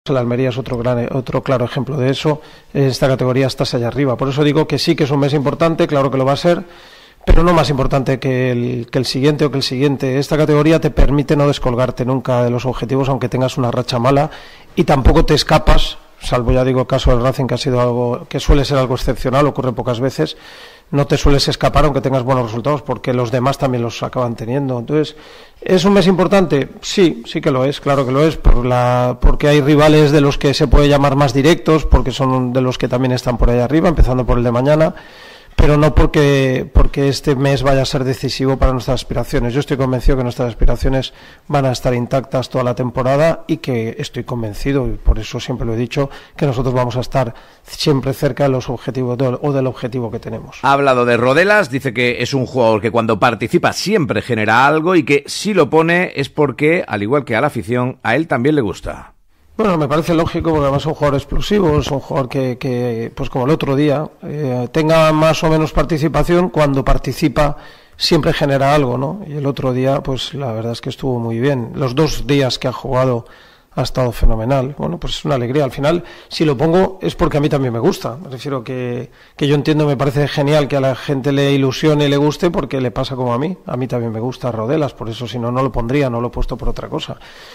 El Almería es otro claro ejemplo de eso. Esta categoría estás allá arriba. Por eso digo que sí que es un mes importante, claro que lo va a ser, pero no más importante que el siguiente o que el siguiente. Esta categoría te permite no descolgarte nunca de los objetivos, aunque tengas una racha mala, y tampoco te escapas, salvo ya digo el caso del Racing, que ha sido algo que suele ser algo excepcional, ocurre pocas veces. No te sueles escapar aunque tengas buenos resultados, porque los demás también los acaban teniendo. Entonces, ¿es un mes importante? Sí que lo es, claro que lo es, porque hay rivales de los que se puede llamar más directos, porque son de los que también están por ahí arriba, empezando por el de mañana, pero no porque este mes vaya a ser decisivo para nuestras aspiraciones. Yo estoy convencido que nuestras aspiraciones van a estar intactas toda la temporada, y que estoy convencido, y por eso siempre lo he dicho, que nosotros vamos a estar siempre cerca de los objetivos o del objetivo que tenemos. Ha hablado de Rodelas, dice que es un jugador que cuando participa siempre genera algo, y que si lo pone es porque, al igual que a la afición, a él también le gusta. Bueno, me parece lógico, porque además es un jugador explosivo, es un jugador que pues como el otro día, tenga más o menos participación, cuando participa siempre genera algo, ¿no? Y el otro día, pues la verdad es que estuvo muy bien. Los 2 días que ha jugado ha estado fenomenal. Bueno, pues es una alegría. Al final, si lo pongo es porque a mí también me gusta. Me refiero que yo entiendo, me parece genial que a la gente le ilusione y le guste, porque le pasa como a mí. A mí también me gusta Rodelas, por eso si no, no lo pondría, no lo he puesto por otra cosa.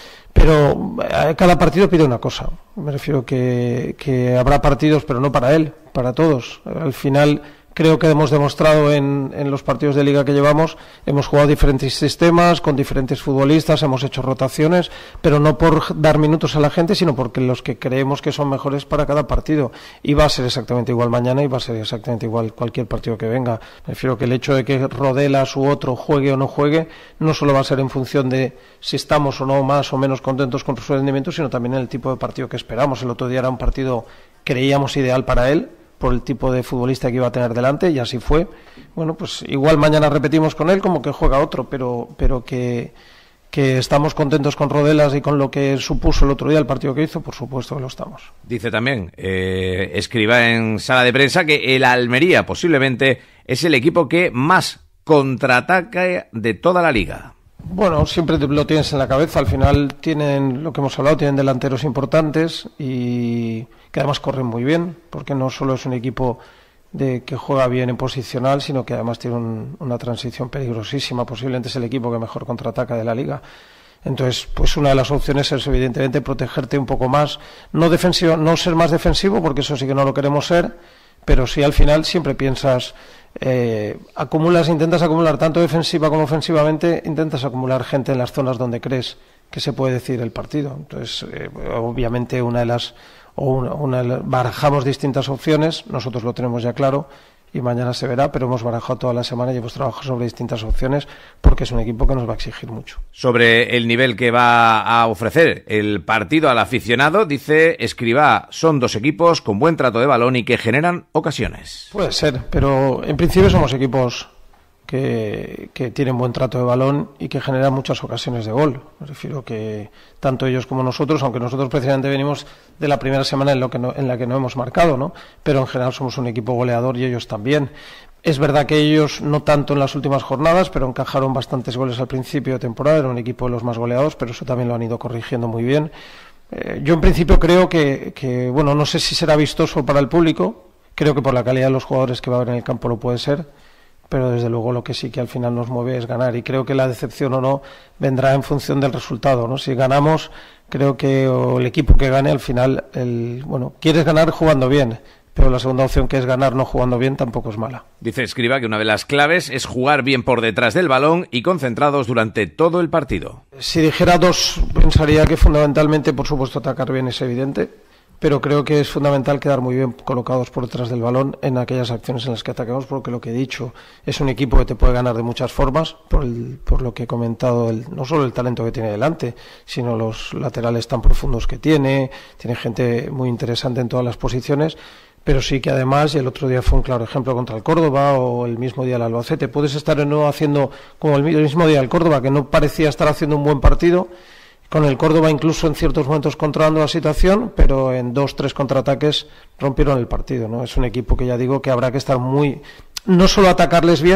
Pero cada partido pide una cosa. Me refiero que habrá partidos, pero no para él, para todos. Al final creo que hemos demostrado en los partidos de liga que llevamos, hemos jugado diferentes sistemas, con diferentes futbolistas, hemos hecho rotaciones, pero no por dar minutos a la gente, sino porque los que creemos que son mejores para cada partido. Y va a ser exactamente igual mañana, y va a ser exactamente igual cualquier partido que venga. Me refiero que el hecho de que Rodelas u otro juegue o no juegue, no solo va a ser en función de si estamos o no más o menos contentos con su rendimiento, sino también en el tipo de partido que esperamos. El otro día era un partido, creíamos, ideal para él, por el tipo de futbolista que iba a tener delante, y así fue. Bueno, pues igual mañana repetimos con él, como que juega otro, pero que estamos contentos con Rodelas y con lo que supuso el otro día el partido que hizo, por supuesto que lo estamos. Dice también, escriba en sala de prensa, que el Almería posiblemente es el equipo que más contraataca de toda la liga. Bueno, siempre lo tienes en la cabeza. Al final tienen, lo que hemos hablado, tienen delanteros importantes y que además corren muy bien, porque no solo es un equipo que juega bien en posicional, sino que además tiene una transición peligrosísima. Posiblemente es el equipo que mejor contraataca de la liga. Entonces, pues una de las opciones es evidentemente protegerte un poco más, no ser más defensivo, porque eso sí que no lo queremos ser, pero sí al final siempre piensas, intentas acumular tanto defensiva como ofensivamente, intentas acumular gente en las zonas donde crees que se puede decidir el partido. Entonces, obviamente barajamos distintas opciones, nosotros lo tenemos ya claro, y mañana se verá, pero hemos barajado toda la semana y hemos trabajado sobre distintas opciones, porque es un equipo que nos va a exigir mucho. Sobre el nivel que va a ofrecer el partido al aficionado, dice Escribá, son 2 equipos con buen trato de balón y que generan ocasiones. Puede ser, pero en principio somos equipos que tienen buen trato de balón y que generan muchas ocasiones de gol. Me refiero que tanto ellos como nosotros, aunque nosotros precisamente venimos de la primera semana en la que no hemos marcado, ¿no? Pero en general somos un equipo goleador y ellos también. Es verdad que ellos no tanto en las últimas jornadas, pero encajaron bastantes goles al principio de temporada, era un equipo de los más goleados, pero eso también lo han ido corrigiendo muy bien. Yo en principio creo que bueno, no sé si será vistoso para el público, creo que por la calidad de los jugadores que va a haber en el campo lo puede ser, pero desde luego lo que sí que al final nos mueve es ganar, y creo que la decepción o no vendrá en función del resultado, ¿no? Si ganamos, creo que el equipo que gane al final, quieres ganar jugando bien, pero la segunda opción, que es ganar no jugando bien, tampoco es mala. Dice Escribá que una de las claves es jugar bien por detrás del balón y concentrados durante todo el partido. Si dijera 2, pensaría que fundamentalmente, por supuesto, atacar bien es evidente, pero creo que es fundamental quedar muy bien colocados por detrás del balón en aquellas acciones en las que atacamos, porque lo que he dicho, es un equipo que te puede ganar de muchas formas, por lo que he comentado, no solo el talento que tiene delante, sino los laterales tan profundos que tiene gente muy interesante en todas las posiciones, pero sí que además, y el otro día fue un claro ejemplo contra el Córdoba, o el mismo día el Albacete, puedes estar haciendo como el mismo día el Córdoba, que no parecía estar haciendo un buen partido, con el Córdoba incluso en ciertos momentos controlando la situación, pero en 2-3 contraataques rompieron el partido, ¿no? Es un equipo que ya digo que habrá que estar no solo atacarles bien,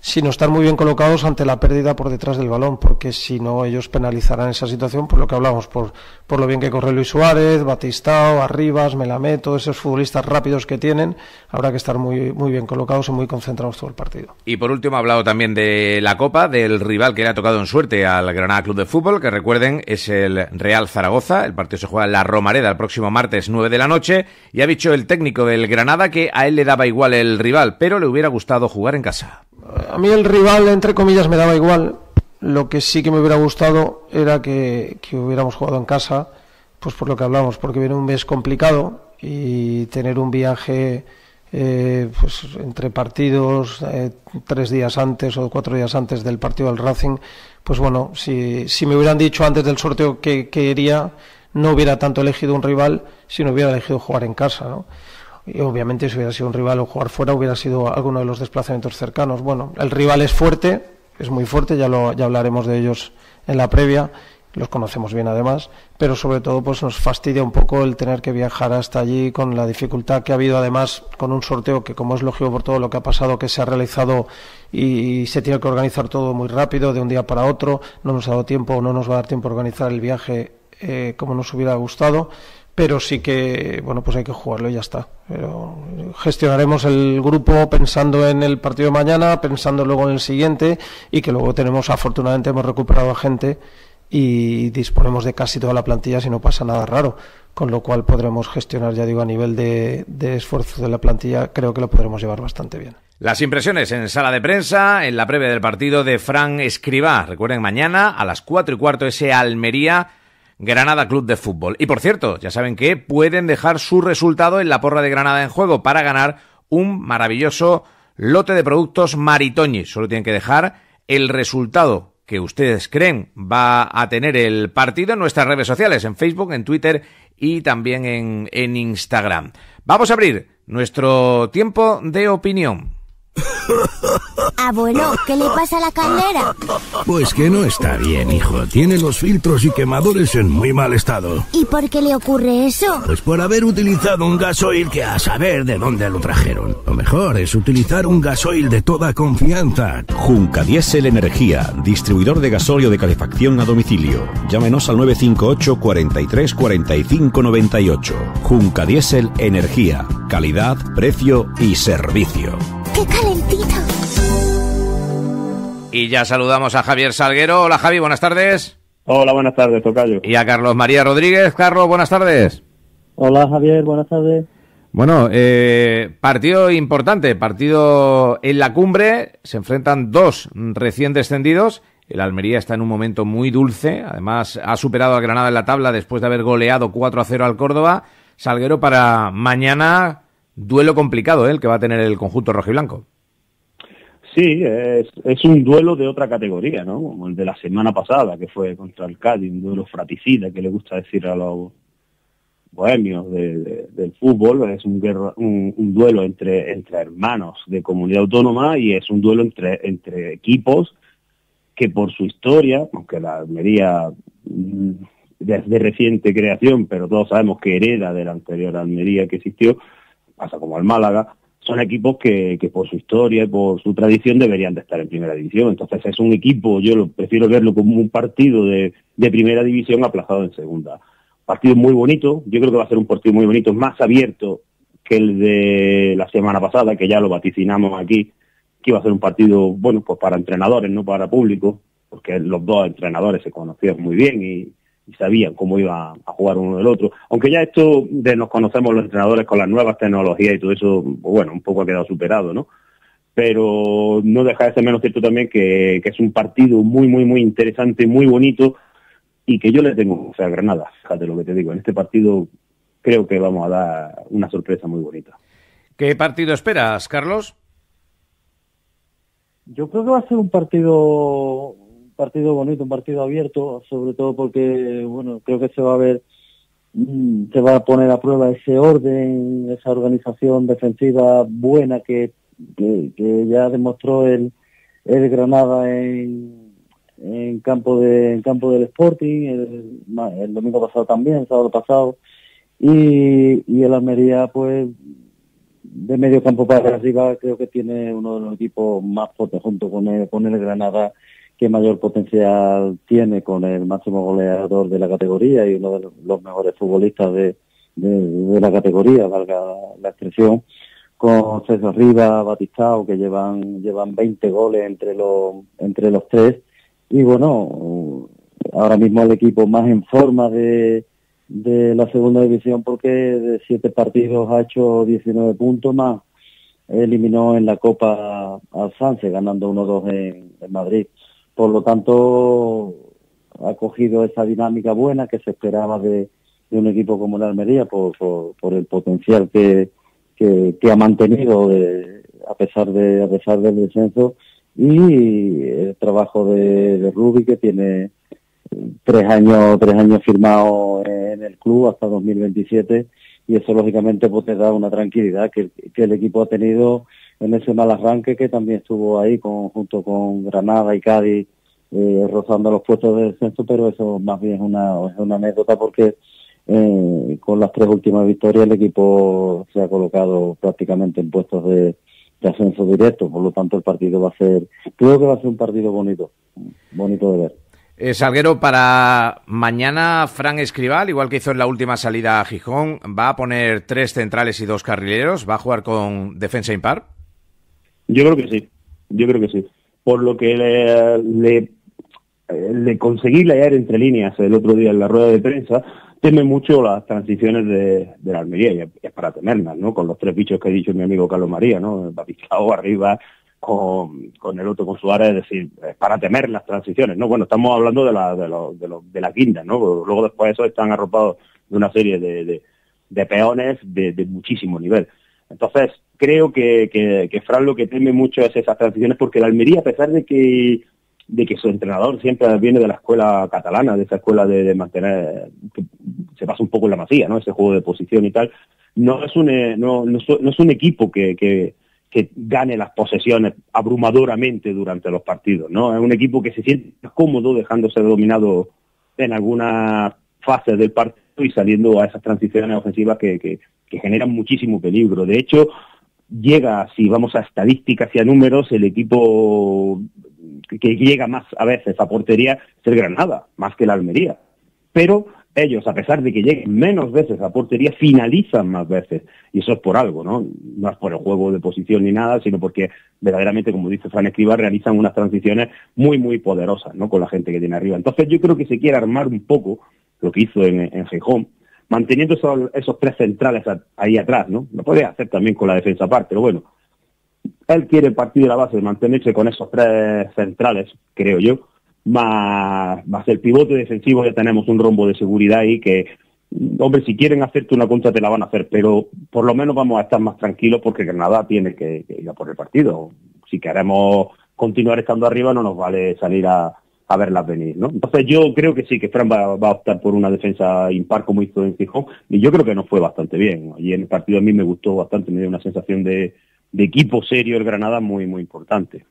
sino estar muy bien colocados ante la pérdida por detrás del balón, porque si no ellos penalizarán esa situación por lo que hablamos, por lo bien que corre Luis Suárez, Batistao, Arribas, Melamé, todos esos futbolistas rápidos que tienen, habrá que estar muy, muy bien colocados y muy concentrados todo el partido. Y por último ha hablado también de la Copa, del rival que le ha tocado en suerte al Granada Club de Fútbol, que recuerden es el Real Zaragoza. El partido se juega en la Romareda el próximo martes 9 de la noche, y ha dicho el técnico del Granada que a él le daba igual el rival, pero le hubiera gustado jugar en casa. A mí el rival, entre comillas, me daba igual. Lo que sí que me hubiera gustado era que hubiéramos jugado en casa, pues por lo que hablamos, porque viene un mes complicado y tener un viaje pues entre partidos 3 días antes o 4 días antes del partido del Racing, pues bueno, si me hubieran dicho antes del sorteo que quería, no hubiera tanto elegido un rival, sino hubiera elegido jugar en casa, ¿no? Y obviamente si hubiera sido un rival o jugar fuera hubiera sido alguno de los desplazamientos cercanos. Bueno, el rival es fuerte, es muy fuerte, ya hablaremos de ellos en la previa, los conocemos bien además, pero sobre todo pues nos fastidia un poco el tener que viajar hasta allí con la dificultad que ha habido, además con un sorteo que, como es lógico por todo lo que ha pasado, que se ha realizado y se tiene que organizar todo muy rápido de un día para otro, no nos ha dado tiempo, no nos va a dar tiempo a organizar el viaje como nos hubiera gustado, pero sí que, bueno, pues hay que jugarlo y ya está. Pero gestionaremos el grupo pensando en el partido de mañana, pensando luego en el siguiente, y que luego afortunadamente hemos recuperado a gente y disponemos de casi toda la plantilla si no pasa nada raro, con lo cual podremos gestionar, ya digo, a nivel de esfuerzo de la plantilla, creo que lo podremos llevar bastante bien. Las impresiones en sala de prensa, en la previa del partido de Fran Escribá. Recuerden, mañana a las 4:15 ese Almería Granada Club de Fútbol. Y por cierto, ya saben que pueden dejar su resultado en la porra de Granada en Juego para ganar un maravilloso lote de productos Maritoñi. Solo tienen que dejar el resultado que ustedes creen va a tener el partido en nuestras redes sociales, en Facebook, en Twitter y también en Instagram. Vamos a abrir nuestro tiempo de opinión. Abuelo, ¿qué le pasa a la caldera? Pues que no está bien, hijo. Tiene los filtros y quemadores en muy mal estado. ¿Y por qué le ocurre eso? Pues por haber utilizado un gasoil que a saber de dónde lo trajeron. Lo mejor es utilizar un gasoil de toda confianza. Junca Diesel Energía, distribuidor de gasóleo de calefacción a domicilio. Llámenos al 958 43 45 98. Junca Diesel Energía, calidad, precio y servicio. ¡Qué calentito! Y ya saludamos a Javier Salguero. Hola, Javi, buenas tardes. Hola, buenas tardes, tocayo. Y a Carlos María Rodríguez. Carlos, buenas tardes. Hola, Javier, buenas tardes. Bueno, partido importante, partido en la cumbre. Se enfrentan dos recién descendidos. El Almería está en un momento muy dulce. Además, ha superado al Granada en la tabla después de haber goleado 4-0 al Córdoba. Salguero, para mañana, duelo complicado, el que va a tener el conjunto rojiblanco. Sí, es un duelo de otra categoría, ¿no? Como el de la semana pasada, que fue contra el Cádiz, un duelo fratricida, que le gusta decir a los bohemios del fútbol. Es un duelo entre hermanos de comunidad autónoma, y es un duelo entre equipos que por su historia, aunque la Almería de reciente creación, pero todos sabemos que hereda de la anterior Almería que existió, pasa como al Málaga, son equipos que por su historia y por su tradición deberían de estar en primera división. Entonces es un equipo, prefiero verlo como un partido de primera división aplazado en segunda. Partido muy bonito, yo creo que va a ser un partido muy bonito, más abierto que el de la semana pasada, que ya lo vaticinamos aquí, que iba a ser un partido, bueno, pues para entrenadores, no para público, porque los dos entrenadores se conocían muy bien y sabían cómo iba a jugar uno del otro. Aunque ya esto de nos conocemos los entrenadores con las nuevas tecnologías y todo eso, bueno, un poco ha quedado superado, ¿no? Pero no deja de ser menos cierto también que es un partido muy, muy, muy interesante, muy bonito, y que yo le tengo fe a Granada. Fíjate lo que te digo, en este partido creo que vamos a dar una sorpresa muy bonita. ¿Qué partido esperas, Carlos? Yo creo que va a ser un partido bonito, un partido abierto, sobre todo porque, bueno, creo que se va a poner a prueba ese orden, esa organización defensiva buena que ya demostró el Granada en campo del Sporting, el domingo pasado también, el sábado pasado, y el Almería, pues de medio campo para arriba, creo que tiene uno de los equipos más potentes, junto con el Granada, que mayor potencial tiene, con el máximo goleador de la categoría y uno de los mejores futbolistas de la categoría, valga la expresión, con César Rivas, Batistao, que llevan 20 goles entre los tres. Y bueno, ahora mismo el equipo más en forma de la segunda división, porque de 7 partidos ha hecho 19 puntos más. Eliminó en la Copa al Sanse, ganando 1-2 en Madrid. Por lo tanto, ha cogido esa dinámica buena que se esperaba de un equipo como el Almería por el potencial que ha mantenido a pesar del descenso, y el trabajo de Rubi, que tiene 3 años firmados en el club hasta 2027, y eso lógicamente pues te da una tranquilidad que el equipo ha tenido en ese mal arranque, que también estuvo ahí junto con Granada y Cádiz rozando los puestos de descenso, pero eso más bien es una anécdota, porque con las 3 últimas victorias el equipo se ha colocado prácticamente en puestos de ascenso directo. Por lo tanto, el partido creo que va a ser un partido bonito de ver. Salguero, para mañana Fran Escribá, igual que hizo en la última salida a Gijón, va a poner 3 centrales y 2 carrileros, va a jugar con defensa impar. Yo creo que sí. Por lo que le conseguí leer entre líneas el otro día en la rueda de prensa, teme mucho las transiciones de la Almería, y es para temerlas, ¿no? Con los 3 bichos que ha dicho mi amigo Carlos María, ¿no? Batistao arriba, con el otro, con Suárez, es decir, es para temer las transiciones, ¿no? Bueno, estamos hablando de la quinta, ¿no? Luego después de eso están arropados de una serie de peones de muchísimo nivel. Entonces, creo que Fran lo que teme mucho es esas transiciones, porque la Almería, a pesar de que su entrenador siempre viene de la escuela catalana, de esa escuela de mantener, que se pasa un poco en la Masía, ¿no? Ese juego de posición y tal, no es un equipo que gane las posesiones abrumadoramente durante los partidos, ¿no? Es un equipo que se siente cómodo dejándose dominado en algunas fases del partido y saliendo a esas transiciones ofensivas que generan muchísimo peligro. De hecho, si vamos a estadísticas y a números, el equipo que llega más a veces a portería es el Granada, más que la Almería. Pero ellos, a pesar de que lleguen menos veces a portería, finalizan más veces. Y eso es por algo, ¿no? No es por el juego de posición ni nada, sino porque verdaderamente, como dice Fran Escribá, realizan unas transiciones muy, muy poderosas, ¿no? Con la gente que tiene arriba. Entonces yo creo que se quiere armar un poco lo que hizo en Gijón, manteniendo esos 3 centrales ahí atrás, ¿no? Lo puede hacer también con la defensa aparte, pero bueno. Él quiere partir de la base de mantenerse con esos 3 centrales, creo yo, más el pivote defensivo. Ya tenemos un rombo de seguridad ahí que, hombre, si quieren hacerte una contra te la van a hacer, pero por lo menos vamos a estar más tranquilos, porque Granada tiene que ir a por el partido. Si queremos continuar estando arriba, no nos vale salir a verlas venir, ¿no? Entonces yo creo que sí, que Fran va a optar por una defensa impar, como hizo en Gijón, y yo creo que nos fue bastante bien. Y en el partido a mí me gustó bastante, me dio una sensación de equipo serio el Granada muy, muy importante.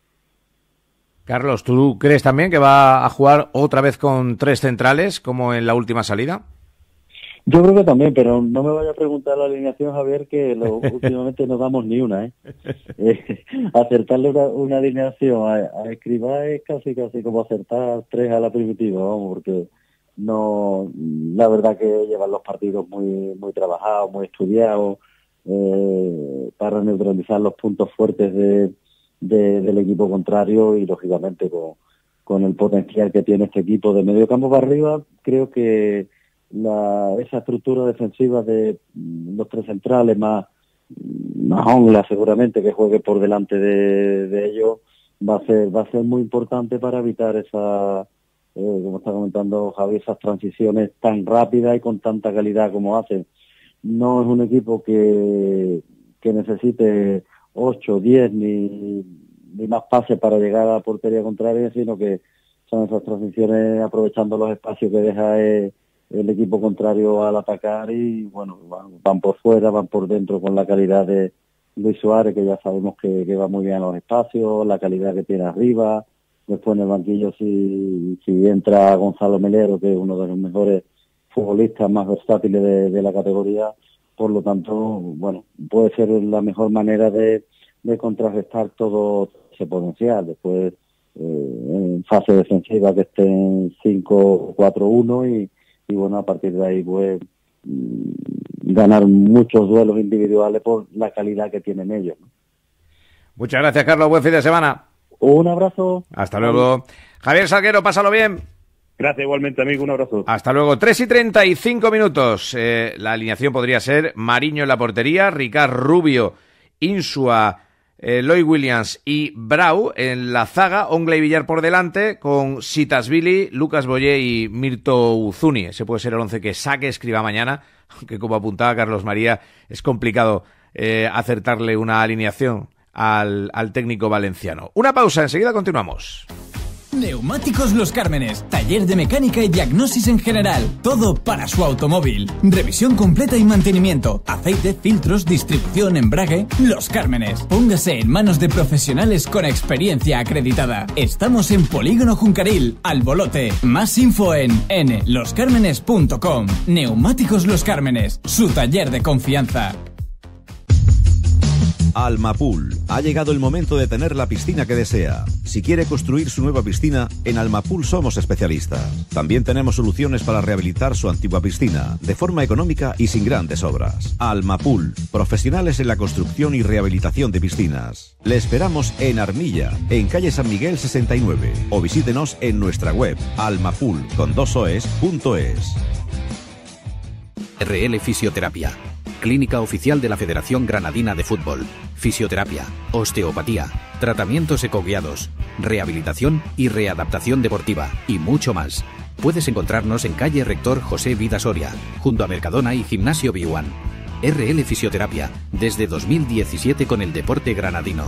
Carlos, ¿tú crees también que va a jugar otra vez con 3 centrales, como en la última salida? Yo creo que también, pero no me vaya a preguntar la alineación, Javier, que últimamente no damos ni una, ¿eh? Acertarle una alineación a Escribá es casi como acertar 3 a la primitiva, vamos, porque no, la verdad que llevan los partidos muy, muy trabajados, muy estudiados, para neutralizar los puntos fuertes del equipo contrario, y lógicamente con el potencial que tiene este equipo de medio campo para arriba. Creo que esa estructura defensiva de los 3 centrales más Ongla, seguramente, que juegue por delante de ellos, va a ser muy importante para evitar esa, como está comentando Javi, esas transiciones tan rápidas y con tanta calidad como hacen. No es un equipo que necesite 8, 10 ni más pases para llegar a la portería contraria, sino que son esas transiciones aprovechando los espacios que deja el equipo contrario al atacar, y bueno, van por fuera, van por dentro, con la calidad de Luis Suárez, que ya sabemos que va muy bien a los espacios, la calidad que tiene arriba. Después en el banquillo, si entra Gonzalo Melero, que es uno de los mejores futbolistas más versátiles de la categoría, por lo tanto, bueno, puede ser la mejor manera de contrarrestar todo ese potencial. Después, en fase defensiva que esté en 5-4-1 y bueno, a partir de ahí pues ganar muchos duelos individuales por la calidad que tienen ellos, ¿no? Muchas gracias, Carlos. Buen fin de semana. Un abrazo. Hasta luego. Javier Salguero, pásalo bien. Gracias igualmente, amigo. Un abrazo. Hasta luego. 3:35. La alineación podría ser Mariño en la portería, Ricard, Rubio, Insua, Lloyd Williams y Brau en la zaga, Ongla y Villar por delante, con Sitasvili, Lucas Boyé y Mirto Uzuni. Ese puede ser el 11 que saque Escribá mañana, aunque como apuntaba Carlos María, es complicado acertarle una alineación al técnico valenciano. Una pausa, enseguida continuamos. Neumáticos Los Cármenes, taller de mecánica y diagnosis en general, todo para su automóvil. Revisión completa y mantenimiento, aceite, filtros, distribución, embrague. Los Cármenes, póngase en manos de profesionales con experiencia acreditada. Estamos en Polígono Juncaril, Albolote. Más info en loscármenes.com. Neumáticos Los Cármenes, su taller de confianza. Almapool. Ha llegado el momento de tener la piscina que desea. Si quiere construir su nueva piscina, en Almapool somos especialistas. También tenemos soluciones para rehabilitar su antigua piscina, de forma económica y sin grandes obras. Almapool, profesionales en la construcción y rehabilitación de piscinas. Le esperamos en Armilla, en calle San Miguel 69, o visítenos en nuestra web, almapool.es. RL Fisioterapia, clínica oficial de la Federación Granadina de Fútbol. Fisioterapia, osteopatía, tratamientos ecoguiados, rehabilitación y readaptación deportiva y mucho más. Puedes encontrarnos en calle Rector José Vida Soria, junto a Mercadona y Gimnasio Biuan. RL Fisioterapia, desde 2017 con el deporte granadino.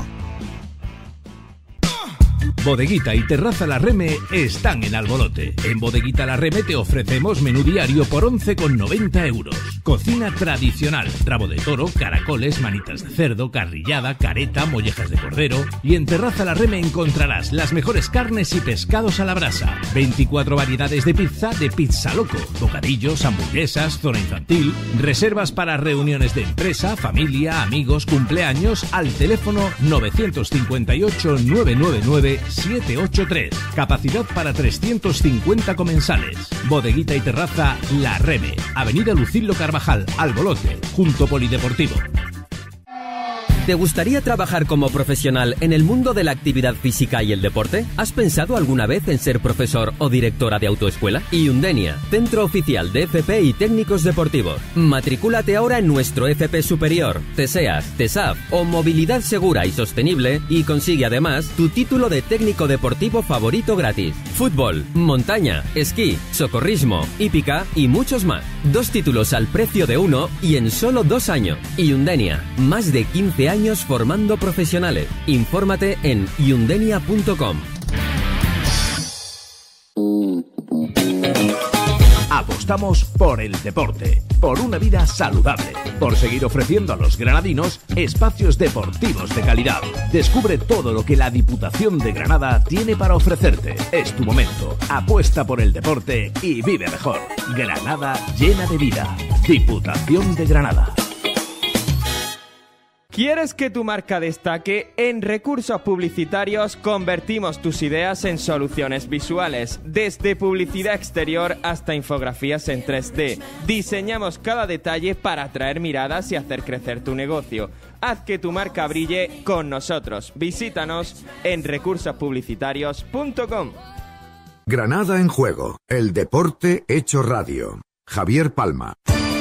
Bodeguita y Terraza La Reme están en Albolote. En Bodeguita La Reme te ofrecemos menú diario por 11,90 euros. Cocina tradicional, rabo de toro, caracoles, manitas de cerdo, carrillada, careta, mollejas de cordero. Y en Terraza La Reme encontrarás las mejores carnes y pescados a la brasa. 24 variedades de Pizza Loco, bocadillos, hamburguesas, zona infantil. Reservas para reuniones de empresa, familia, amigos, cumpleaños al teléfono 958 999 783. Capacidad para 350 comensales. Bodeguita y Terraza La Reme, Avenida Lucilio Carvajal, Albolote, junto Polideportivo. ¿Te gustaría trabajar como profesional en el mundo de la actividad física y el deporte? ¿Has pensado alguna vez en ser profesor o directora de autoescuela? Iundenia, centro oficial de FP y técnicos deportivos. Matricúlate ahora en nuestro FP Superior, TESEAS, TESAF o Movilidad Segura y Sostenible y consigue además tu título de técnico deportivo favorito gratis. Fútbol, montaña, esquí, socorrismo, hípica y muchos más. 2 títulos al precio de uno y en solo 2 años. Iundenia, más de 15 años formando profesionales. Infórmate en iundenia.com. Apostamos por el deporte, por una vida saludable, por seguir ofreciendo a los granadinos espacios deportivos de calidad. Descubre todo lo que la Diputación de Granada tiene para ofrecerte. Es tu momento. Apuesta por el deporte y vive mejor. Granada llena de vida. Diputación de Granada. ¿Quieres que tu marca destaque? En Recursos Publicitarios convertimos tus ideas en soluciones visuales, desde publicidad exterior hasta infografías en 3D. Diseñamos cada detalle para atraer miradas y hacer crecer tu negocio. Haz que tu marca brille con nosotros. Visítanos en recursospublicitarios.com. Granada en juego, el deporte hecho radio. Javier Palma.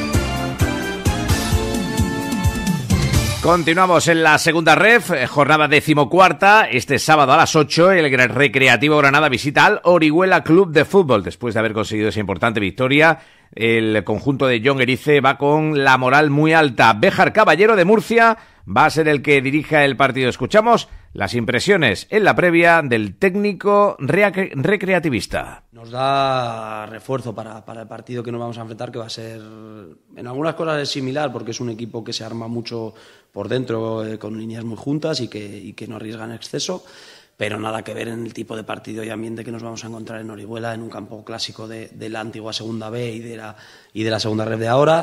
Continuamos en la segunda ref, jornada 14ª. Este sábado a las 8 el Recreativo Granada visita al Orihuela Club de Fútbol. Después de haber conseguido esa importante victoria, el conjunto de Jon Erice va con la moral muy alta. Béjar Caballero de Murcia va a ser el que dirija el partido. Escuchamos las impresiones en la previa del técnico recreativista. Nos da refuerzo para el partido que nos vamos a enfrentar, que va a ser, en algunas cosas es similar, porque es un equipo que se arma mucho por dentro, con líneas muy juntas y que no arriesga en exceso, pero nada que ver en el tipo de partido y ambiente que nos vamos a encontrar en Orihuela, en un campo clásico de la antigua segunda B y de la segunda ref de ahora.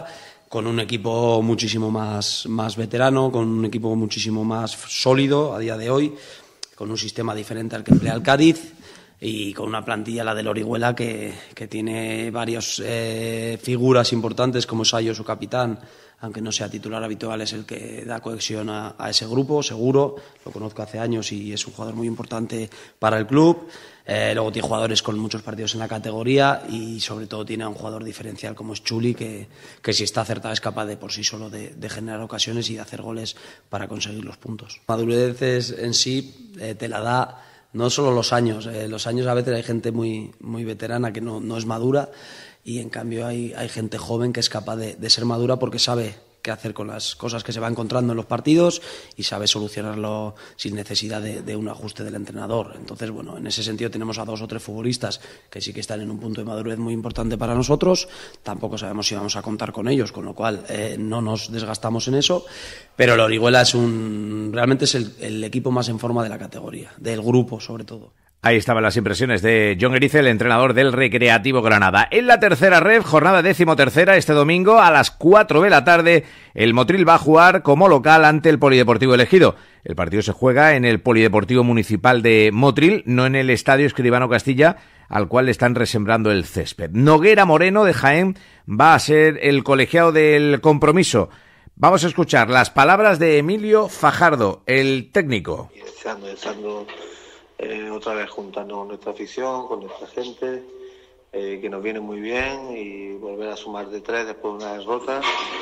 con un equipo muchísimo más veterano, con un equipo muchísimo más sólido a día de hoy, con un sistema diferente al que emplea el Cádiz y con una plantilla, la del Orihuela, que tiene varias figuras importantes, como Sayo, su capitán, aunque no sea titular habitual, es el que da cohesión a ese grupo, seguro. Lo conozco hace años y es un jugador muy importante para el club. Luego tiene jugadores con muchos partidos en la categoría y sobre todo tiene a un jugador diferencial como es Chuli, que si está acertado es capaz de por sí solo de generar ocasiones y de hacer goles para conseguir los puntos. Madurez en sí te la da no solo los años a veces hay gente muy veterana que no es madura, y en cambio hay gente joven que es capaz de ser madura porque sabe qué hacer con las cosas que se va encontrando en los partidos y sabe solucionarlo sin necesidad de un ajuste del entrenador. Entonces, bueno, en ese sentido tenemos a 2 o 3 futbolistas que sí que están en un punto de madurez muy importante para nosotros. Tampoco sabemos si vamos a contar con ellos, con lo cual no nos desgastamos en eso. Pero el Orihuela realmente es el equipo más en forma de la categoría, del grupo sobre todo. Ahí estaban las impresiones de Jon Erice, el entrenador del Recreativo Granada. En la tercera ref, jornada 13ª, este domingo a las 4 de la tarde, el Motril va a jugar como local ante el Polideportivo El Ejido. El partido se juega en el Polideportivo Municipal de Motril, no en el Estadio Escribano Castilla, al cual le están resembrando el césped. Noguera Moreno, de Jaén, va a ser el colegiado del compromiso. Vamos a escuchar las palabras de Emilio Fajardo, el técnico. Deseando otra vez juntarnos con nuestra afición, con nuestra gente, que nos viene muy bien, y volver a sumar de 3 después de una derrota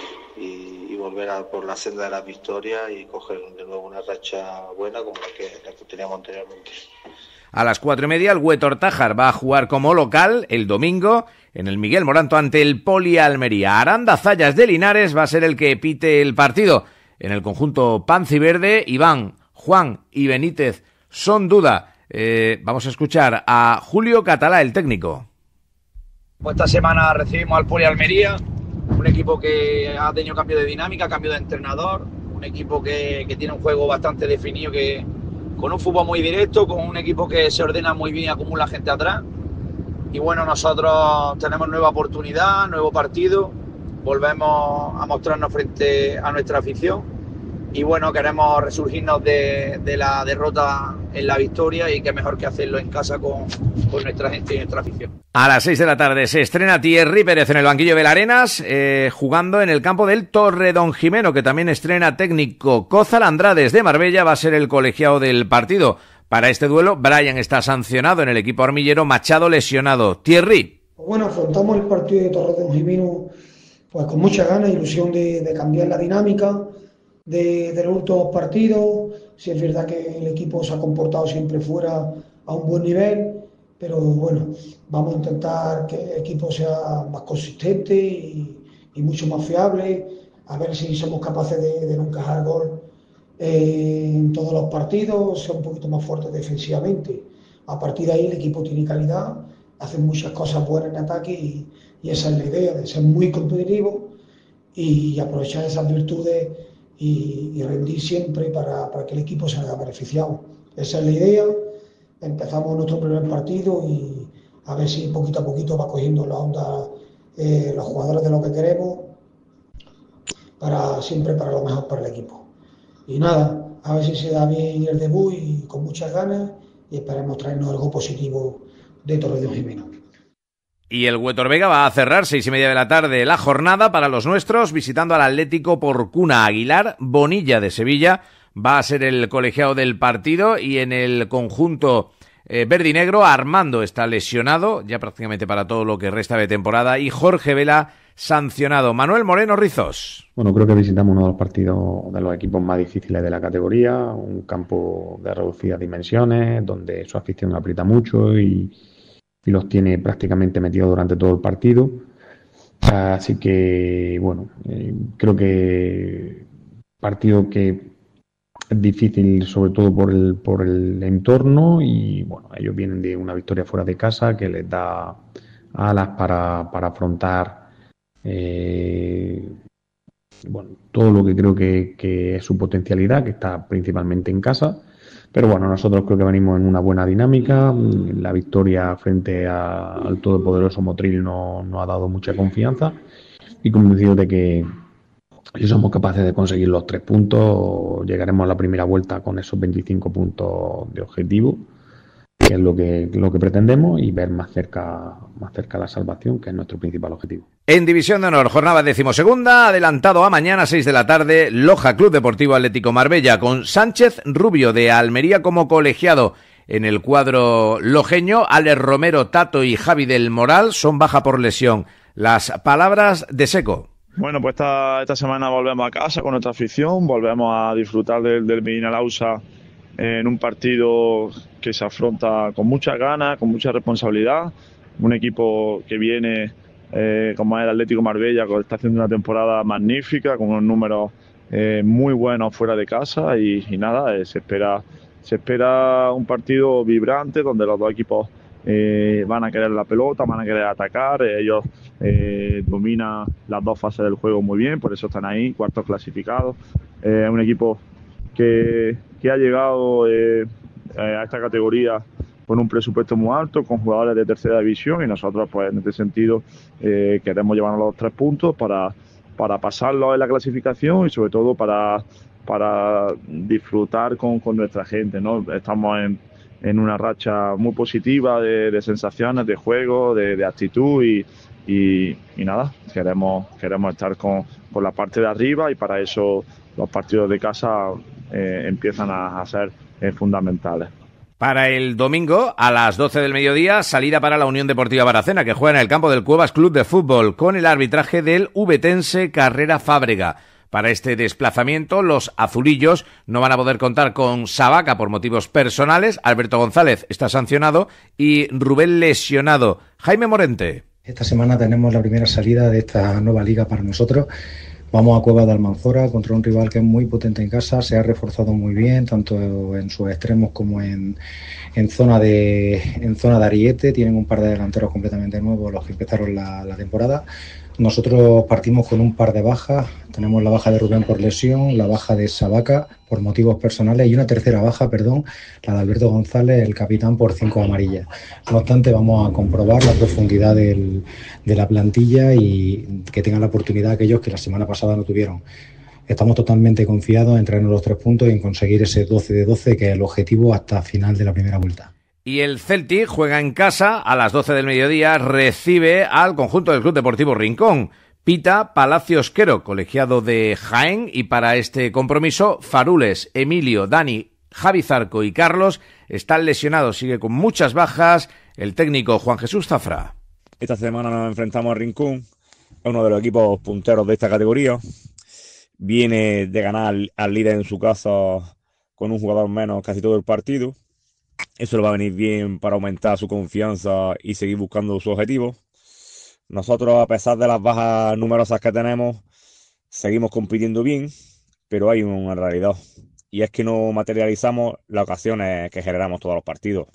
y volver por la senda de la victoria y coger de nuevo una racha buena como la que teníamos anteriormente. A las 4:30 el Huetortájar va a jugar como local el domingo en el Miguel Moranto ante el Poli Almería. Aranda Zayas de Linares va a ser el que pite el partido. En el conjunto panciverde, Iván, Juan y Benítez son duda. Vamos a escuchar a Julio Catalá, el técnico. Pues esta semana recibimos al Poli Almería, un equipo que ha tenido cambio de dinámica, cambio de entrenador, un equipo que tiene un juego bastante definido, con un fútbol muy directo, con un equipo que se ordena muy bien y acumula gente atrás. Y bueno, nosotros tenemos nueva oportunidad, nuevo partido, volvemos a mostrarnos frente a nuestra afición. Y bueno, queremos resurgirnos de la derrota en la victoria, y qué mejor que hacerlo en casa con nuestra gente y nuestra afición. A las 6 de la tarde se estrena Thierry Pérez en el banquillo de Arenas, jugando en el campo del Torredonjimeno, que también estrena técnico. Cózar Andrades de Marbella va a ser el colegiado del partido. Para este duelo, Brian está sancionado en el equipo armillero, Machado lesionado. Thierry. Bueno, afrontamos el partido de Torredonjimeno pues con mucha ganas, ilusión de cambiar la dinámica de los últimos partidos. Sí, es verdad que el equipo se ha comportado siempre fuera a un buen nivel, pero bueno, vamos a intentar que el equipo sea más consistente y mucho más fiable, a ver si somos capaces de no encajar gol en todos los partidos, ser un poquito más fuerte defensivamente. A partir de ahí el equipo tiene calidad, hace muchas cosas buenas en ataque y esa es la idea, de ser muy competitivo y aprovechar esas virtudes y rendir siempre para que el equipo se haya beneficiado. Esa es la idea. Empezamos nuestro primer partido y a ver si poquito a poquito va cogiendo la onda los jugadores de lo que queremos, siempre para lo mejor para el equipo. Y nada, a ver si se da bien el debut y con muchas ganas, y esperemos traernos algo positivo de Torredonjimeno. Y el Huetor Vega va a cerrar 6:30 de la tarde la jornada para los nuestros, visitando al Atlético Porcuna. Aguilar Bonilla de Sevilla va a ser el colegiado del partido, y en el conjunto verde y negro, Armando está lesionado ya prácticamente para todo lo que resta de temporada, y Jorge Vela sancionado. Manuel Moreno Rizos. Bueno, creo que visitamos uno de los partidos de los equipos más difíciles de la categoría, un campo de reducidas dimensiones, donde su afición aprieta mucho y los tiene prácticamente metidos durante todo el partido. Así que, bueno, creo que partido que es difícil sobre todo por el entorno, y bueno, ellos vienen de una victoria fuera de casa que les da alas para afrontar bueno, todo lo que creo que es su potencialidad, que está principalmente en casa. Pero bueno, nosotros creo que venimos en una buena dinámica. La victoria frente al todopoderoso Motril nos ha dado mucha confianza, y convencido de que si somos capaces de conseguir los 3 puntos, llegaremos a la primera vuelta con esos 25 puntos de objetivo, que es lo que pretendemos, y ver más cerca la salvación, que es nuestro principal objetivo. En División de Honor, jornada 12ª, adelantado a mañana 6 de la tarde, Loja Club Deportivo Atlético Marbella, con Sánchez Rubio de Almería como colegiado. En el cuadro lojeño, Alex Romero, Tato y Javi del Moral son baja por lesión. Las palabras de Seco. Bueno, pues esta semana volvemos a casa con nuestra afición, volvemos a disfrutar del Medina Lausa en un partido que se afronta con muchas ganas, con mucha responsabilidad. Un equipo que viene, como es el Atlético Marbella, que está haciendo una temporada magnífica, con unos números muy buenos fuera de casa y nada, se espera un partido vibrante donde los dos equipos van a querer la pelota, van a querer atacar. Ellos dominan las dos fases del juego muy bien, por eso están ahí, cuartos clasificados. Es un equipo que ha llegado a esta categoría con un presupuesto muy alto, con jugadores de tercera división, y nosotros pues en este sentido queremos llevarnos los 3 puntos para pasarlos en la clasificación y sobre todo para disfrutar con nuestra gente, ¿no? Estamos en una racha muy positiva de sensaciones, de juego, de actitud y nada, queremos estar con la parte de arriba, y para eso los partidos de casa empiezan a ser fundamentales. Para el domingo, a las 12 del mediodía, salida para la Unión Deportiva Baracena, que juega en el campo del Cuevas Club de Fútbol, con el arbitraje del ubetense Carrera Fábrega. Para este desplazamiento, los azulillos no van a poder contar con Sabaca por motivos personales. Alberto González está sancionado y Rubén lesionado. Jaime Morente. Esta semana tenemos la primera salida de esta nueva liga para nosotros. Vamos a Cueva de Almanzora contra un rival que es muy potente en casa, se ha reforzado muy bien, tanto en sus extremos como en zona de ariete. Tienen un par de delanteros completamente nuevos, los que empezaron la temporada. Nosotros partimos con un par de bajas. Tenemos la baja de Rubén por lesión, la baja de Sabaca por motivos personales y una tercera baja, la de Alberto González, el capitán, por 5 amarillas. No obstante, vamos a comprobar la profundidad de la plantilla y que tengan la oportunidad aquellos que la semana pasada no tuvieron. Estamos totalmente confiados en traernos los 3 puntos y en conseguir ese 12 de 12, que es el objetivo hasta final de la primera vuelta. Y el Celtic juega en casa a las 12 del mediodía, recibe al conjunto del Club Deportivo Rincón. Pita Palacios Quero, colegiado de Jaén, y para este compromiso Farules, Emilio, Dani, Javi Zarco y Carlos están lesionados. Sigue con muchas bajas el técnico Juan Jesús Zafra. Esta semana nos enfrentamos a Rincón, uno de los equipos punteros de esta categoría. Viene de ganar al líder en su casa con un jugador menos casi todo el partido. Eso le va a venir bien para aumentar su confianza y seguir buscando su objetivo. Nosotros, a pesar de las bajas numerosas que tenemos, seguimos compitiendo bien, pero hay una realidad, y es que no materializamos las ocasiones que generamos todos los partidos.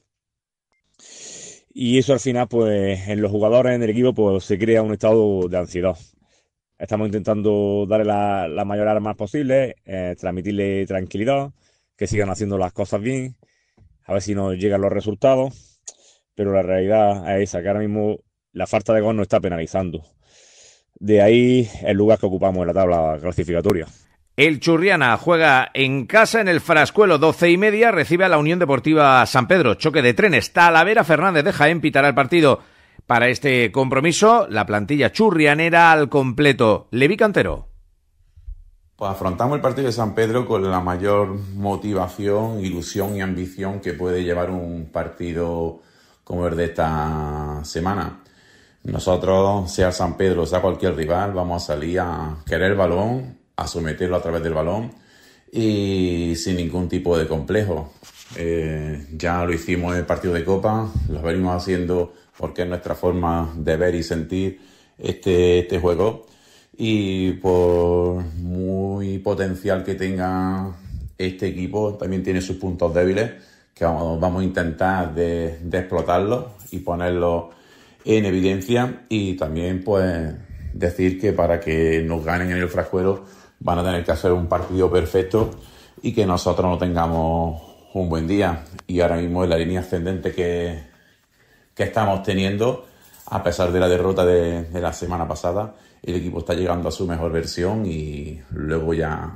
Y eso al final, pues en los jugadores, en el equipo, pues se crea un estado de ansiedad. Estamos intentando darle la mayor armas posible, transmitirle tranquilidad, que sigan haciendo las cosas bien, a ver si nos llegan los resultados, pero la realidad es esa, que ahora mismo la falta de gol nos está penalizando. De ahí el lugar que ocupamos en la tabla clasificatoria. El Churriana juega en casa en el Frascuelo, 12:30, recibe a la Unión Deportiva San Pedro. Choque de trenes. Talavera Fernández de Jaén pitará el partido. Para este compromiso, la plantilla churrianera al completo. Levi Cantero. Pues afrontamos el partido de San Pedro con la mayor motivación, ilusión y ambición que puede llevar un partido como el de esta semana. Nosotros, sea San Pedro o sea cualquier rival, vamos a salir a querer el balón, a someterlo a través del balón y sin ningún tipo de complejo. Ya lo hicimos en el partido de Copa, lo venimos haciendo porque es nuestra forma de ver y sentir este juego. Y por muy potencial que tenga este equipo, también tiene sus puntos débiles, que vamos a intentar de explotarlos y ponerlos en evidencia. Y también pues decir que para que nos ganen en el Frascuelo van a tener que hacer un partido perfecto y que nosotros no tengamos un buen día. Y ahora mismo en la línea ascendente que estamos teniendo, a pesar de la derrota de la semana pasada, el equipo está llegando a su mejor versión y luego ya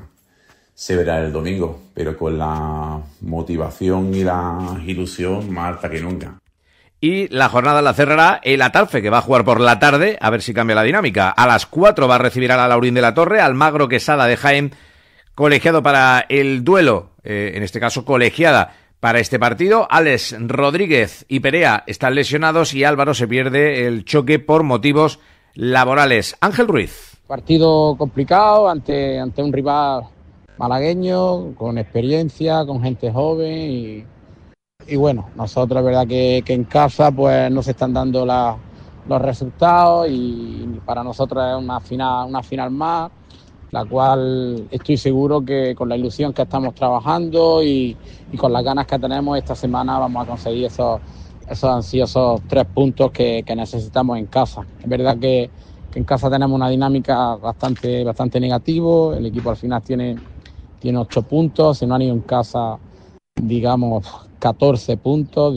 se verá el domingo, pero con la motivación y la ilusión más alta que nunca. Y la jornada la cerrará el Atalfe, que va a jugar por la tarde, a ver si cambia la dinámica. A las 4 va a recibir a la Laurín de la Torre, Almagro Quesada de Jaén, colegiado para el duelo, en este caso colegiada para este partido. Alex Rodríguez y Perea están lesionados y Álvaro se pierde el choque por motivos laborales. Ángel Ruiz. Partido complicado ante un rival malagueño, con experiencia, con gente joven y bueno, nosotros es verdad que en casa pues no se están dando los resultados y para nosotros es una final más, la cual estoy seguro que con la ilusión que estamos trabajando y con las ganas que tenemos esta semana vamos a conseguir esos ansiosos 3 puntos que necesitamos en casa. Es verdad que en casa tenemos una dinámica bastante negativo, el equipo al final tiene 8 puntos, si no han ido en casa, digamos, 14 puntos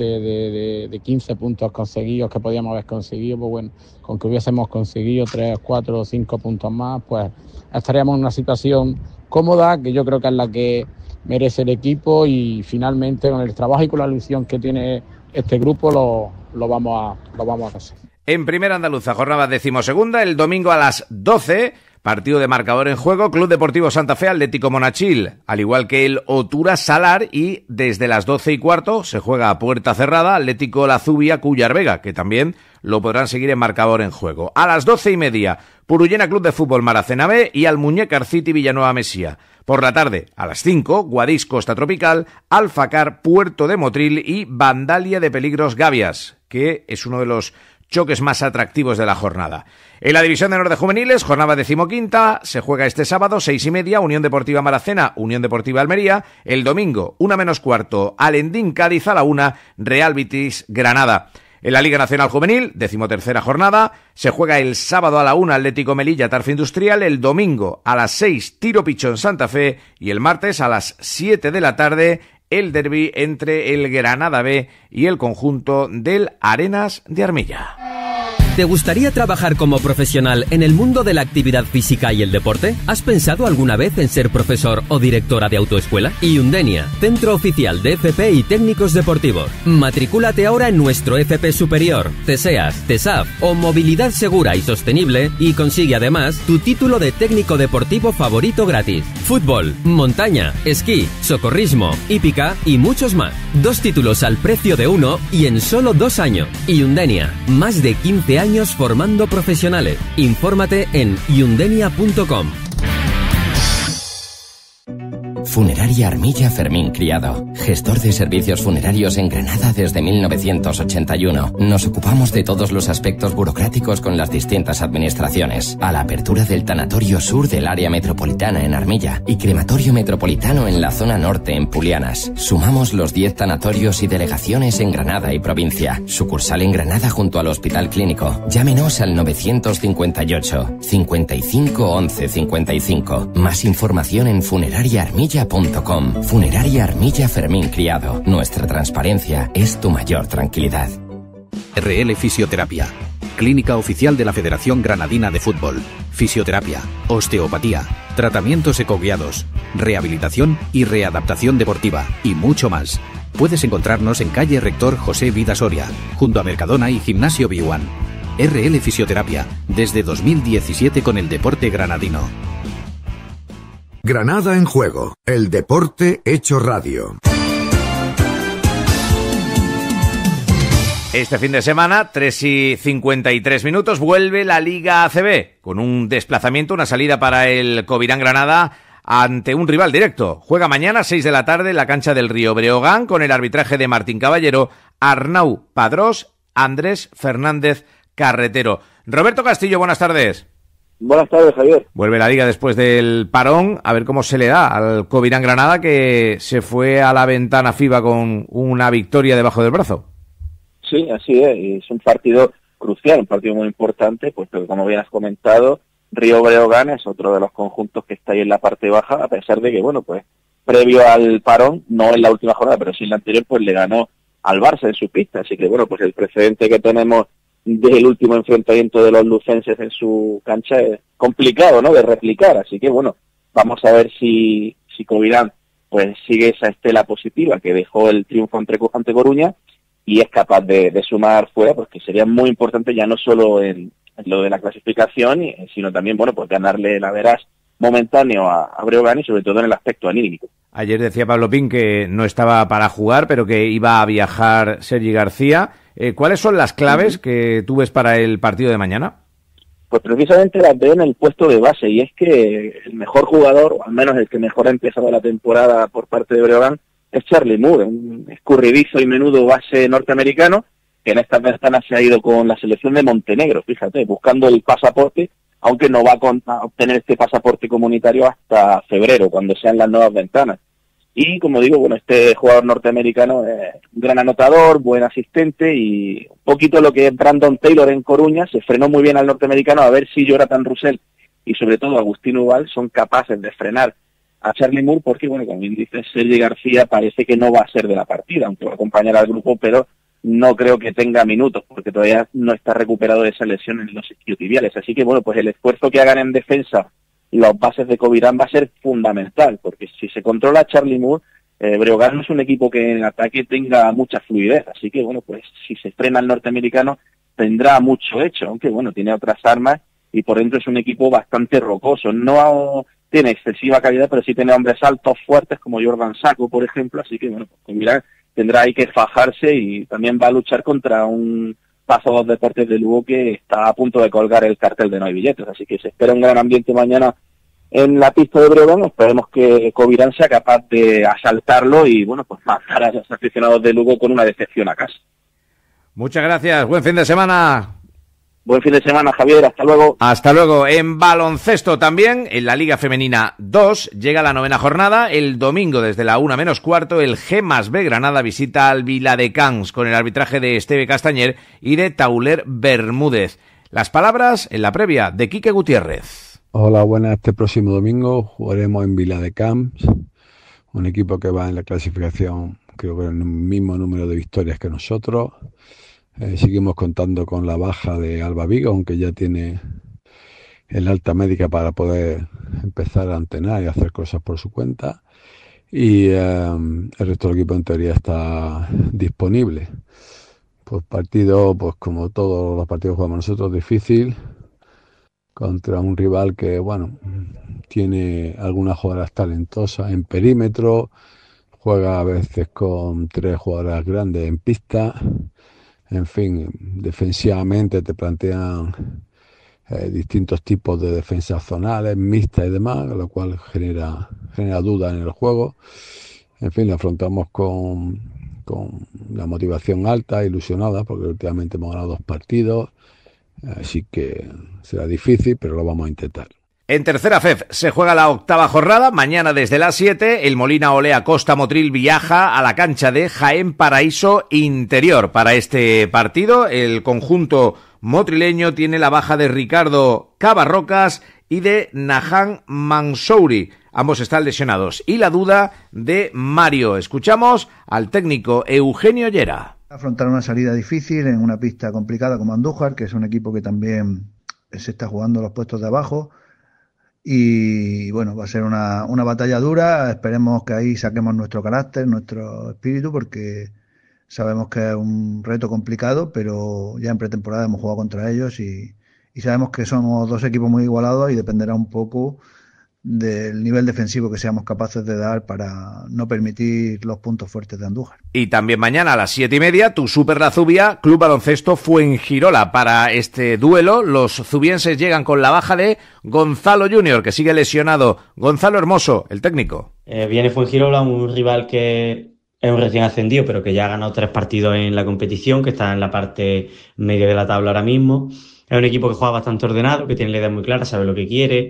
de 15 puntos conseguidos que podíamos haber conseguido. Pues bueno, con que hubiésemos conseguido 3, 4 o 5 puntos más, pues estaríamos en una situación cómoda, que yo creo que es la que merece el equipo y finalmente con el trabajo y con la ilusión que tiene este grupo lo vamos a hacer. En Primera Andaluza, jornada 12ª, el domingo a las 12, partido de marcador en juego, Club Deportivo Santa Fe, Atlético Monachil, al igual que el Otura Salar, y desde las 12:15 se juega a puerta cerrada Atlético La Zubia Cuyar Vega, que también lo podrán seguir en marcador en juego. A las 12:30, Purullena Club de Fútbol Maracena B y Almuñécar City Villanueva Mesía. Por la tarde, a las 5, Guadix Costa Tropical, Alfacar Puerto de Motril y Vandalia de Peligros Gavias, que es uno de los choques más atractivos de la jornada. En la División de Honor de Juveniles, jornada 15ª, se juega este sábado, 6:30, Unión Deportiva Maracena, Unión Deportiva Almería. El domingo, 1:15, Alendín Cádiz a la 1, Real Betis Granada. En la Liga Nacional Juvenil, 13ª jornada, se juega el sábado a la 1, Atlético Melilla Tarfe Industrial, el domingo a las 6, Tiro Pichón Santa Fe y el martes a las 7 de la tarde, el derbi entre el Granada B y el conjunto del Arenas de Armilla. ¿Te gustaría trabajar como profesional en el mundo de la actividad física y el deporte? ¿Has pensado alguna vez en ser profesor o directora de autoescuela? Iundenia, centro oficial de FP y técnicos deportivos. Matricúlate ahora en nuestro FP Superior, TESEAS, TESAF o Movilidad Segura y Sostenible y consigue además tu título de técnico deportivo favorito gratis. Fútbol, montaña, esquí, socorrismo, hípica y muchos más. 2 títulos al precio de uno y en solo 2 años. Iundenia, más de 15 años formando profesionales. Infórmate en iundenia.com. Funeraria Armilla Fermín Criado, gestor de servicios funerarios en Granada desde 1981. Nos ocupamos de todos los aspectos burocráticos con las distintas administraciones. A la apertura del Tanatorio Sur del área metropolitana en Armilla y Crematorio Metropolitano en la zona norte en Pulianas. Sumamos los 10 tanatorios y delegaciones en Granada y provincia. Sucursal en Granada junto al Hospital Clínico. Llámenos al 958 55 11 55. Más información en funerariaarmilla.com. Funeraria Armilla Fermín Criado. Nuestra transparencia es tu mayor tranquilidad. RL Fisioterapia, clínica oficial de la Federación Granadina de Fútbol. Fisioterapia, osteopatía, tratamientos ecoguiados, rehabilitación y readaptación deportiva y mucho más. Puedes encontrarnos en calle Rector José Vida Soria, junto a Mercadona y Gimnasio B1. RL Fisioterapia, desde 2017 con el deporte granadino. Granada en juego, el deporte hecho radio. Este fin de semana, 3:53, vuelve la Liga ACB, con un desplazamiento, una salida para el Covirán Granada ante un rival directo. Juega mañana, 6 de la tarde, en la cancha del Río Breogán, con el arbitraje de Martín Caballero, Arnau Padrós, Andrés Fernández Carretero. Roberto Castillo, buenas tardes. Buenas tardes, Javier. Vuelve la Liga después del parón, a ver cómo se le da al Covirán Granada, que se fue a la ventana FIBA con una victoria debajo del brazo. Sí, así es un partido crucial, un partido muy importante, puesto que, como bien has comentado, Río Breogán es otro de los conjuntos que está ahí en la parte baja, a pesar de que, bueno, pues previo al parón, no en la última jornada, pero sí en la anterior, pues le ganó al Barça en su pista, así que, bueno, pues el precedente que tenemos del último enfrentamiento de los lucenses en su cancha es complicado, ¿no?, de replicar. Así que bueno, vamos a ver si Covirán pues sigue esa estela positiva que dejó el triunfo ante Coruña y es capaz de sumar fuera, porque sería muy importante ya no solo en lo de la clasificación, sino también, bueno, pues ganarle el average momentáneo a Breogán y sobre todo en el aspecto anímico. Ayer decía Pablo Pin que no estaba para jugar, pero que iba a viajar Sergi García. ¿Cuáles son las claves que tú ves para el partido de mañana? Pues precisamente las veo en el puesto de base, y es que el mejor jugador, o al menos el que mejor ha empezado la temporada por parte de Breogán, es Charlie Moore, un escurridizo y menudo base norteamericano que en estas ventanas se ha ido con la selección de Montenegro, fíjate, buscando el pasaporte, aunque no va a obtener este pasaporte comunitario hasta febrero, cuando sean las nuevas ventanas. Y como digo, bueno, este jugador norteamericano es un gran anotador, buen asistente, y un poquito lo que es Brandon Taylor en Coruña, se frenó muy bien al norteamericano, a ver si Jonathan Russell y sobre todo Agustín Ubal son capaces de frenar a Charlie Moore, porque bueno, como bien dice Sergi García, parece que no va a ser de la partida, aunque va a acompañar al grupo, pero no creo que tenga minutos, porque todavía no está recuperado de esa lesión en los isquiotibiales. Así que bueno, pues el esfuerzo que hagan en defensa los bases de Covirán va a ser fundamental, porque si se controla a Charlie Moore, Breogán no es un equipo que en ataque tenga mucha fluidez, así que bueno, pues si se frena el norteamericano tendrá mucho hecho, aunque bueno, tiene otras armas y por dentro es un equipo bastante rocoso, no tiene excesiva calidad, pero sí tiene hombres altos, fuertes, como Jordan Sacco, por ejemplo, así que bueno, pues Covirán tendrá ahí que fajarse y también va a luchar contra un Paso 2 Deportes de Lugo que está a punto de colgar el cartel de no hay billetes, así que se espera un gran ambiente mañana en la pista de Breogán. Esperemos que Covirán sea capaz de asaltarlo y bueno, pues mandar a los aficionados de Lugo con una decepción a casa. Muchas gracias, buen fin de semana. Buen fin de semana, Javier, hasta luego. Hasta luego. En baloncesto también, en la Liga Femenina 2, llega la 9ª jornada. El domingo, desde la 1:15, el G+B Granada visita al Viladecans con el arbitraje de Esteve Castañer y de Tauler Bermúdez. Las palabras en la previa de Quique Gutiérrez. Hola, buenas. Este próximo domingo jugaremos en Viladecans, un equipo que va en la clasificación, creo que en el mismo número de victorias que nosotros. Seguimos contando con la baja de Alba Vigo, aunque ya tiene el alta médica para poder empezar a entrenar y hacer cosas por su cuenta. Y el resto del equipo en teoría está disponible. Pues partido, pues como todos los partidos que jugamos nosotros, difícil, contra un rival que, bueno, tiene algunas jugadoras talentosas en perímetro, juega a veces con 3 jugadoras grandes en pista. En fin, defensivamente te plantean distintos tipos de defensas zonales, mixtas y demás, lo cual genera dudas en el juego. En fin, lo afrontamos con la motivación alta, ilusionada, porque últimamente hemos ganado 2 partidos, así que será difícil, pero lo vamos a intentar. En tercera FEF se juega la 8ª jornada. Mañana desde las 7, el Molina Olea Costa Motril viaja a la cancha de Jaén Paraíso Interior. Para este partido, el conjunto motrileño tiene la baja de Ricardo Cabarrocas y de Nahan Mansouri. Ambos están lesionados. Y la duda de Mario. Escuchamos al técnico Eugenio Llera. Afrontar una salida difícil en una pista complicada como Andújar, que es un equipo que también se está jugando los puestos de abajo. Y bueno, va a ser una batalla dura. Esperemos que ahí saquemos nuestro carácter, nuestro espíritu, porque sabemos que es un reto complicado, pero ya en pretemporada hemos jugado contra ellos y sabemos que somos 2 equipos muy igualados y dependerá un poco del nivel defensivo que seamos capaces de dar para no permitir los puntos fuertes de Andújar. Y también mañana a las 7:30, tu Super La Zubia, Club Baloncesto Fuengirola. Para este duelo, los zubienses llegan con la baja de Gonzalo Junior, que sigue lesionado. Gonzalo Hermoso, el técnico. Viene Fuengirola, un rival que es un recién ascendido, pero que ya ha ganado 3 partidos en la competición, que está en la parte media de la tabla ahora mismo. Es un equipo que juega bastante ordenado, que tiene la idea muy clara, sabe lo que quiere.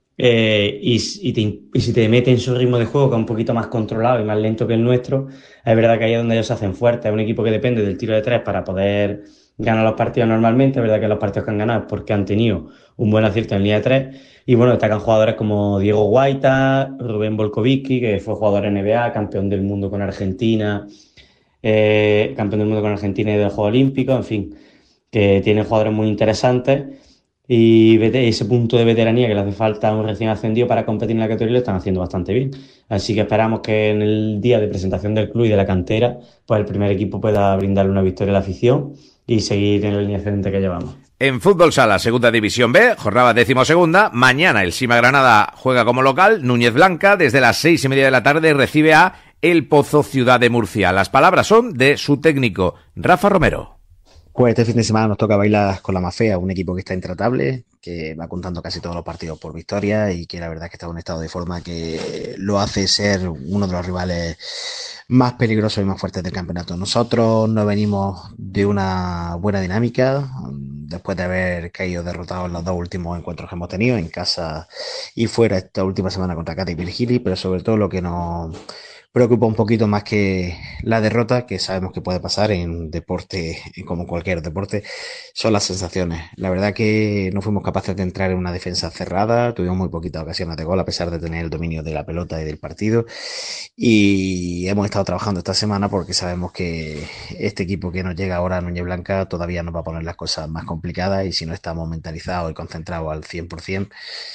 Y si te mete en su ritmo de juego, que es un poquito más controlado y más lento que el nuestro, es verdad que ahí es donde ellos se hacen fuertes. Es un equipo que depende del tiro de 3 para poder ganar los partidos normalmente. Es verdad que los partidos que han ganado es porque han tenido un buen acierto en línea de 3. Y bueno, destacan jugadores como Diego Guaita, Rubén Volkovicki, que fue jugador NBA, campeón del mundo con Argentina, y del Juego Olímpico, en fin. que tiene jugadores muy interesantes y ese punto de veteranía que le hace falta a un recién ascendido para competir en la categoría lo están haciendo bastante bien. Así que esperamos que en el día de presentación del club y de la cantera, pues el primer equipo pueda brindarle una victoria a la afición y seguir en la línea ascendente que llevamos. En Fútbol Sala, Segunda División B, jornada 12ª, mañana el Sima Granada juega como local, Núñez Blanca desde las 6:30 de la tarde recibe a El Pozo Ciudad de Murcia. Las palabras son de su técnico, Rafa Romero. Pues este fin de semana nos toca bailar con la Mafea, un equipo que está intratable, que va contando casi todos los partidos por victoria y que la verdad es que está en un estado de forma que lo hace ser uno de los rivales más peligrosos y más fuertes del campeonato. Nosotros no venimos de una buena dinámica después de haber caído derrotados en los 2 últimos encuentros que hemos tenido en casa y fuera esta última semana contra Cádiz y Virgili, pero sobre todo lo que nos preocupa un poquito más que la derrota, que sabemos que puede pasar en deporte, como cualquier deporte, son las sensaciones. La verdad que no fuimos capaces de entrar en una defensa cerrada, tuvimos muy poquitas ocasiones de gol a pesar de tener el dominio de la pelota y del partido, y hemos estado trabajando esta semana porque sabemos que este equipo que nos llega ahora a Núñez Blanca todavía nos va a poner las cosas más complicadas y si no estamos mentalizados y concentrados al 100%,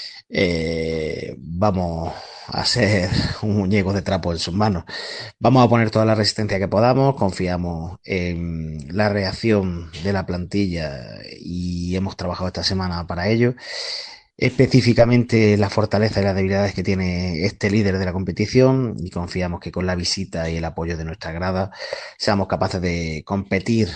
vamos a ser un muñeco de trapo en sus manos. Vamos a poner toda la resistencia que podamos, confiamos en la reacción de la plantilla y hemos trabajado esta semana para ello. Específicamente la fortaleza y las debilidades que tiene este líder de la competición y confiamos que con la visita y el apoyo de nuestra grada seamos capaces de competir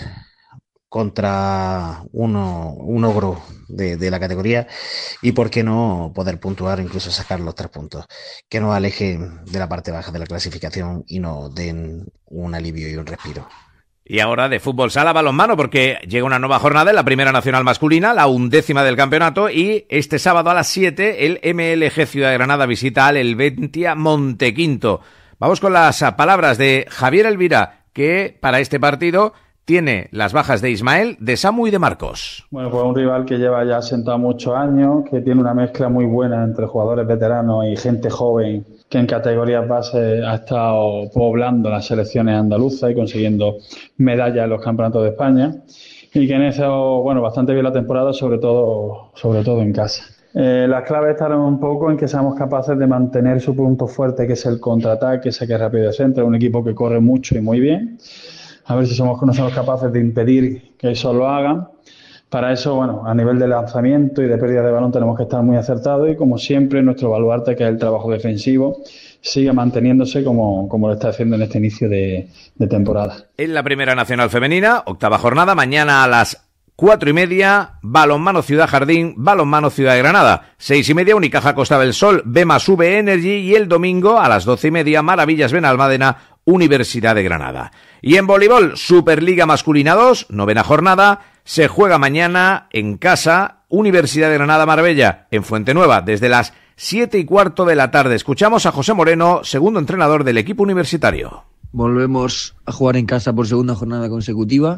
contra un ogro de la categoría y por qué no poder puntuar o incluso sacar los 3 puntos que nos alejen de la parte baja de la clasificación y nos den un alivio y un respiro. Y ahora de Fútbol Sala, balonmano, porque llega una nueva jornada en la Primera Nacional Masculina, la 11ª del campeonato, y este sábado a las 7 el MLG Ciudad de Granada visita al Helvetia Montequinto. Vamos con las palabras de Javier Elvira, que para este partido tiene las bajas de Ismael, de Samu y de Marcos. Bueno, pues un rival que lleva ya sentado muchos años, que tiene una mezcla muy buena entre jugadores veteranos y gente joven, que en categorías base ha estado poblando las selecciones andaluzas y consiguiendo medallas en los campeonatos de España, y que en eso, bueno, bastante bien la temporada, sobre todo en casa. Las claves estarán un poco en que seamos capaces de mantener su punto fuerte, que es el contraataque, ese que es rápido de centro, un equipo que corre mucho y muy bien. A ver si no somos capaces de impedir que eso lo hagan. Para eso, bueno, a nivel de lanzamiento y de pérdida de balón tenemos que estar muy acertados y, como siempre, nuestro baluarte, que es el trabajo defensivo, sigue manteniéndose como lo está haciendo en este inicio de temporada. En la Primera Nacional Femenina, 8ª jornada, mañana a las 4:30, balonmano Ciudad Jardín, balonmano Ciudad de Granada. 6:30, Unicaja Costa del Sol, B+V Energy, y el domingo a las 12:30, Maravillas Benalmádena, Universidad de Granada. Y en voleibol, Superliga Masculina 2, 9ª jornada, se juega mañana en casa, Universidad de Granada Marbella, en Fuentenueva, desde las 7:15 de la tarde. Escuchamos a José Moreno, segundo entrenador del equipo universitario. Volvemos a jugar en casa por segunda jornada consecutiva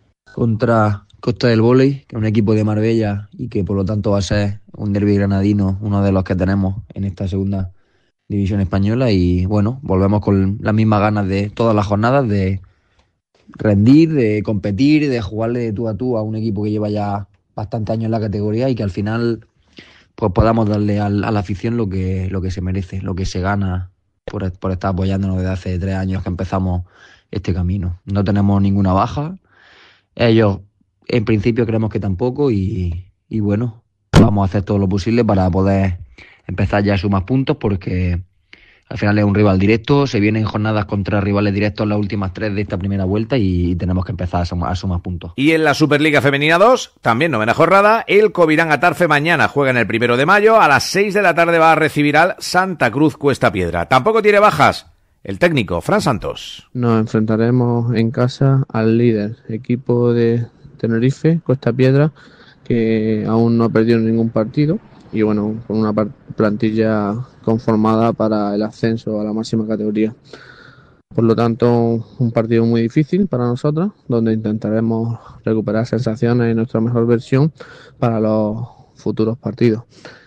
contra Costa del Vóley, que es un equipo de Marbella y que por lo tanto va a ser un derbi granadino, uno de los que tenemos en esta segunda división española, y bueno, volvemos con las mismas ganas de todas las jornadas de rendir, de competir, de jugarle de tú a tú a un equipo que lleva ya bastante años en la categoría y que al final pues podamos darle a la afición lo que se merece, lo que se gana por estar apoyándonos desde hace 3 años que empezamos este camino. No tenemos ninguna baja, ellos en principio creemos que tampoco, y bueno, vamos a hacer todo lo posible para poder empezar ya a sumar puntos, porque al final es un rival directo, se vienen jornadas contra rivales directos las últimas 3 de esta primera vuelta y tenemos que empezar a sumar puntos. Y en la Superliga Femenina 2, también 9ª jornada, el Covirán Atarfe mañana juega en el 1 de mayo, a las 6 de la tarde va a recibir al Santa Cruz Cuesta Piedra. Tampoco tiene bajas el técnico, Fran Santos. Nos enfrentaremos en casa al líder, equipo de Tenerife, Cuesta Piedra, que aún no ha perdido ningún partido y bueno, con una plantilla conformada para el ascenso a la máxima categoría. Por lo tanto, un partido muy difícil para nosotros, donde intentaremos recuperar sensaciones y nuestra mejor versión para los futuros partidos.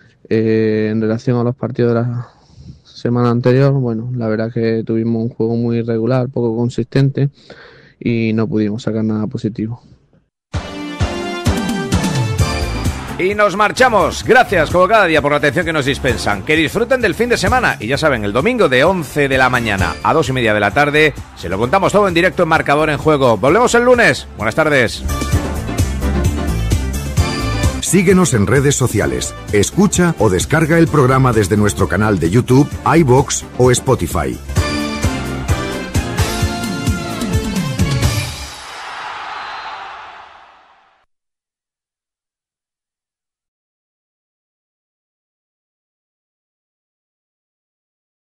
En relación a los partidos de la semana anterior, bueno, la verdad que tuvimos un juego muy irregular, poco consistente y no pudimos sacar nada positivo. Y nos marchamos. Gracias como cada día por la atención que nos dispensan. Que disfruten del fin de semana. Y ya saben, el domingo de 11 de la mañana a 2:30 de la tarde se lo contamos todo en directo en Marcador en Juego. Volvemos el lunes. Buenas tardes. Síguenos en redes sociales. Escucha o descarga el programa desde nuestro canal de YouTube, iVoox o Spotify.